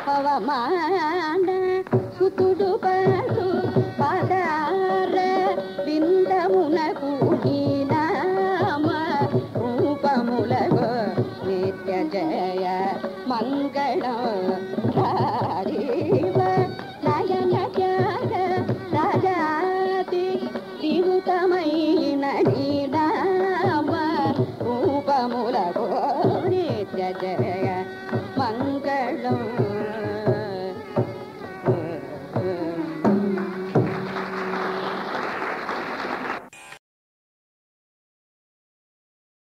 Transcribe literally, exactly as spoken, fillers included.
పవమాన సుతుడు పడు పదార బిందమునకు నామ రూపములగో నిత్య జయ మంగళం రాజీవ నయన త్యాగ రాజాతి దిగుతమైన నామ రూపములగో నిత్య జయ మంగళం